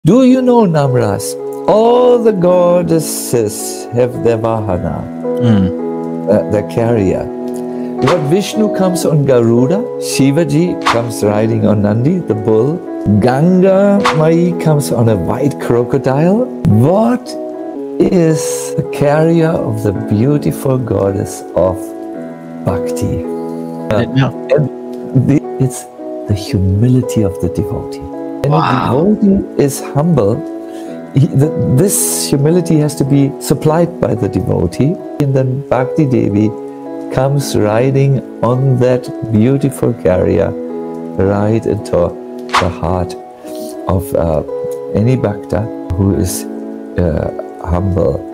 Do you know, Namras? All the goddesses have their Vahana, their carrier. Lord Vishnu comes on Garuda, Shivaji comes riding on Nandi, the bull, Ganga Mai comes on a white crocodile. What is the carrier of the beautiful goddess of Bhakti? It's the humility of the devotee. When a devotee is humble, this humility has to be supplied by the devotee, and then Bhakti Devi comes riding on that beautiful carrier right into the heart of any bhakta who is humble